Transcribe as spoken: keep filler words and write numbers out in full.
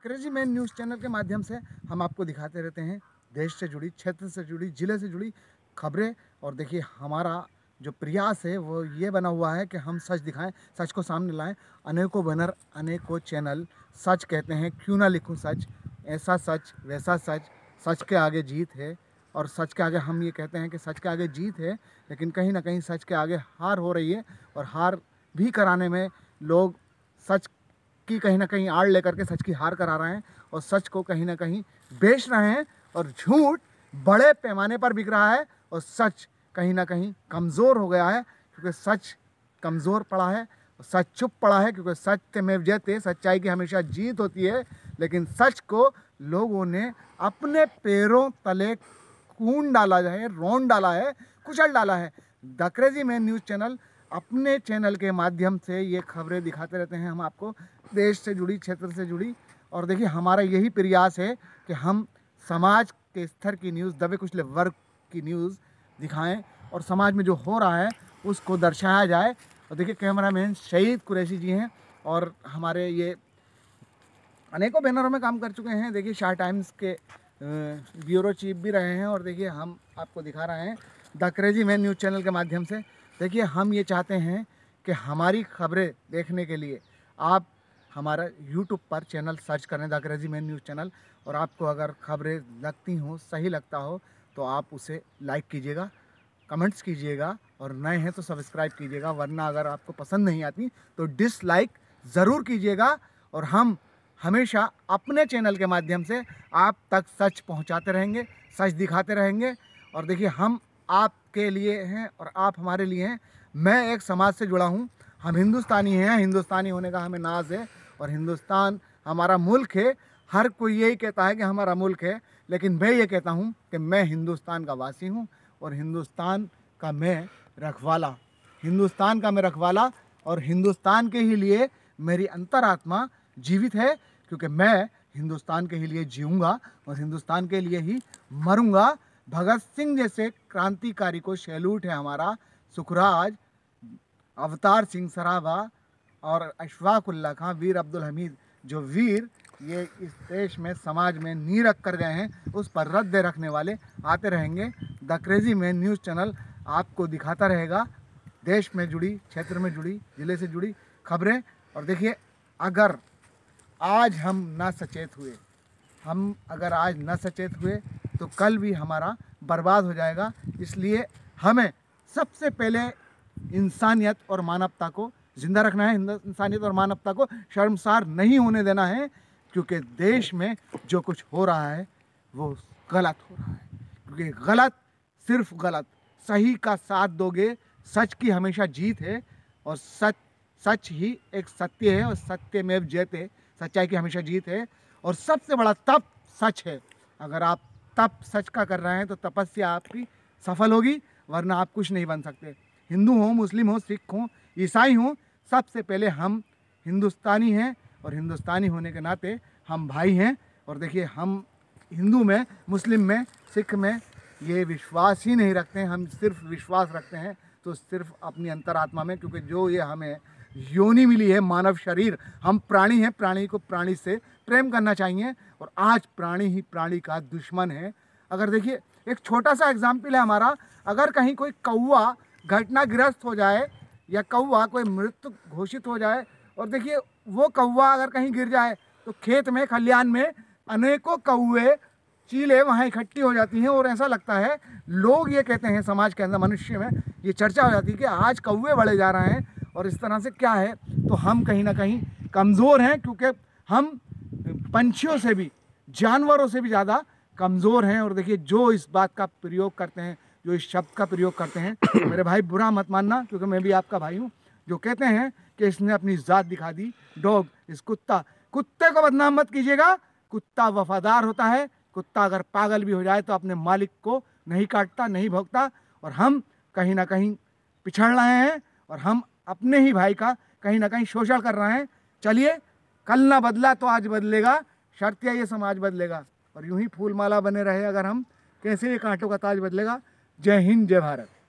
Crazy man news channel के माध्यम से हम आपको दिखाते रहते हैं देश से जुड़ी, क्षेत्र से जुड़ी, ज़िले से जुड़ी खबरें। और देखिए हमारा जो प्रयास है वो ये बना हुआ है कि हम सच दिखाएं, सच को सामने लाएं। अनेकों बैनर, अनेकों चैनल सच कहते हैं, क्यों ना लिखूं सच, ऐसा सच वैसा सच, सच के आगे जीत है। और सच के आगे हम ये कहते हैं कि सच के आगे जीत है, लेकिन कहीं ना कहीं सच के आगे हार हो रही है। और हार भी कराने में लोग सच की कहीं ना कहीं आड़ लेकर के सच की हार करा रहे हैं और सच को कहीं ना कहीं बेच रहे हैं। और झूठ बड़े पैमाने पर बिक रहा है और सच कहीं ना कहीं कमज़ोर हो गया है, क्योंकि सच कमज़ोर पड़ा है और सच चुप पड़ा है। क्योंकि सत्य में जयते, सच्चाई की हमेशा जीत होती है। लेकिन सच को लोगों ने अपने पैरों तले कून डाला है, रौंद डाला है, कुचल डाला है। The crazy man news channel अपने चैनल के माध्यम से ये खबरें दिखाते रहते हैं हम आपको, देश से जुड़ी, क्षेत्र से जुड़ी। और देखिए हमारा यही प्रयास है कि हम समाज के स्तर की न्यूज़, दबे कुचले वर्ग की न्यूज़ दिखाएं और समाज में जो हो रहा है उसको दर्शाया जाए। और देखिए कैमरामैन शहीद कुरैशी जी हैं और हमारे ये अनेकों बैनरों में काम कर चुके हैं। देखिए शाह टाइम्स के ब्यूरो चीफ भी रहे हैं। और देखिए हम आपको दिखा रहे हैं the crazy man news channel के माध्यम से। देखिए हम ये चाहते हैं कि हमारी खबरें देखने के लिए आप हमारा यूट्यूब पर चैनल सर्च करें, the crazy man news channel. और आपको अगर खबरें लगती हों, सही लगता हो, तो आप उसे लाइक कीजिएगा, कमेंट्स कीजिएगा और नए हैं तो सब्सक्राइब कीजिएगा। वरना अगर आपको पसंद नहीं आती तो डिसलाइक ज़रूर कीजिएगा। और हम हमेशा अपने चैनल के माध्यम से आप तक सच पहुंचाते रहेंगे, सच दिखाते रहेंगे। और देखिए हम आपके लिए हैं और आप हमारे लिए हैं। मैं एक समाज से जुड़ा हूं, हम हिंदुस्तानी हैं, हिंदुस्तानी होने का हमें नाज है और हिंदुस्तान हमारा मुल्क है। हर कोई यही कहता है कि हमारा मुल्क है, लेकिन मैं ये कहता हूं कि मैं हिंदुस्तान का वासी हूं और हिंदुस्तान का मैं रखवाला, हिंदुस्तान का मैं रखवाला। और हिंदुस्तान के ही लिए मेरी अंतरात्मा जीवित है, क्योंकि मैं हिंदुस्तान के ही लिए जीऊँगा और हिंदुस्तान के लिए ही मरूँगा। भगत सिंह जैसे क्रांतिकारी को सैल्यूट है हमारा। सुखराज, अवतार सिंह सराभा और अशफाक उल्लाह खां, वीर अब्दुल हमीद, जो वीर ये इस देश में, समाज में नींव रख कर गए हैं, उस पर रद्द रखने वाले आते रहेंगे। The crazy man news channel आपको दिखाता रहेगा देश में जुड़ी, क्षेत्र में जुड़ी, ज़िले से जुड़ी खबरें। और देखिए अगर आज हम ना सचेत हुए, हम अगर आज न सचेत हुए तो कल भी हमारा बर्बाद हो जाएगा। इसलिए हमें सबसे पहले इंसानियत और मानवता को ज़िंदा रखना है, इंसानियत और मानवता को शर्मसार नहीं होने देना है। क्योंकि देश में जो कुछ हो रहा है वो गलत हो रहा है। क्योंकि गलत सिर्फ गलत, सही का साथ दोगे, सच की हमेशा जीत है। और सच सच ही एक सत्य है और सत्य में जयते, सच्चाई की हमेशा जीत है। और सबसे बड़ा तप सच है। अगर आप तप सच का कर रहे हैं तो तपस्या आपकी सफल होगी, वरना आप कुछ नहीं बन सकते। हिंदू हो, मुस्लिम हो, सिख हो, ईसाई हो, सबसे पहले हम हिंदुस्तानी हैं और हिंदुस्तानी होने के नाते हम भाई हैं। और देखिए हम हिंदू में, मुस्लिम में, सिख में ये विश्वास ही नहीं रखते हैं। हम सिर्फ विश्वास रखते हैं तो सिर्फ अपनी अंतरात्मा में, क्योंकि जो ये हमें योनि मिली है, मानव शरीर, हम प्राणी हैं, प्राणी को प्राणी से प्रेम करना चाहिए। और आज प्राणी ही प्राणी का दुश्मन है। अगर देखिए एक छोटा सा एग्जाम्पल है हमारा, अगर कहीं कोई कौवा घटनाग्रस्त हो जाए या कौवा कोई मृत्यु घोषित हो जाए, और देखिए वो कौवा अगर कहीं गिर जाए तो खेत में, खलिहान में अनेकों कौवे, चीलें वहाँ इकट्ठी हो जाती हैं। और ऐसा लगता है, लोग ये कहते हैं, समाज के अंदर, मनुष्य में ये चर्चा हो जाती है कि आज कौवे बढ़े जा रहे हैं। और इस तरह से क्या है, तो हम कहीं ना कहीं कमज़ोर हैं, क्योंकि हम पंछियों से भी, जानवरों से भी ज़्यादा कमज़ोर हैं। और देखिए जो इस बात का प्रयोग करते हैं, जो इस शब्द का प्रयोग करते हैं, मेरे भाई बुरा मत मानना, क्योंकि मैं भी आपका भाई हूँ, जो कहते हैं कि इसने अपनी ज़ात दिखा दी, डॉग, इस कुत्ता, कुत्ते को बदनाम मत कीजिएगा। कुत्ता वफादार होता है। कुत्ता अगर पागल भी हो जाए तो अपने मालिक को नहीं काटता, नहीं भौंकता। और हम कहीं ना कहीं पिछड़ रहे हैं और हम अपने ही भाई का कहीं ना कहीं शोषण कर रहे हैं। चलिए, कल ना बदला तो आज बदलेगा, शर्तिया ये समाज बदलेगा। और यूं ही फूल माला बने रहे अगर हम, कैसे ये कांटों का ताज बदलेगा। जय हिंद, जय भारत।